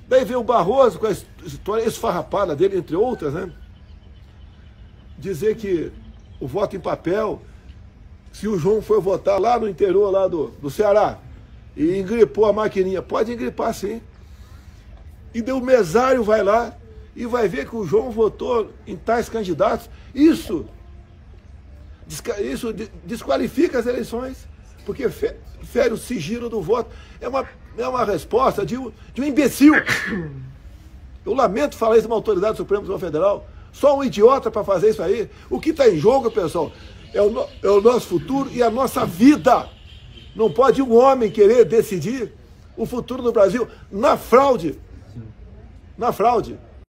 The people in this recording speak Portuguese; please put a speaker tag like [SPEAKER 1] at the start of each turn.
[SPEAKER 1] Daí vem o Barroso com a história esfarrapada dele, entre outras, né? Dizer que o voto em papel, se o João foi votar lá no interior lá do Ceará e engripou a maquininha, pode engripar sim. E daí o mesário vai lá e vai ver que o João votou em tais candidatos. Isso desqualifica as eleições, porque fere o sigilo do voto. É uma resposta de um imbecil. Eu lamento falar isso de uma autoridade do Supremo Tribunal Federal. Só um idiota para fazer isso aí. O que está em jogo, pessoal, é o nosso futuro e a nossa vida. Não pode um homem querer decidir o futuro do Brasil na fraude. Na fraude.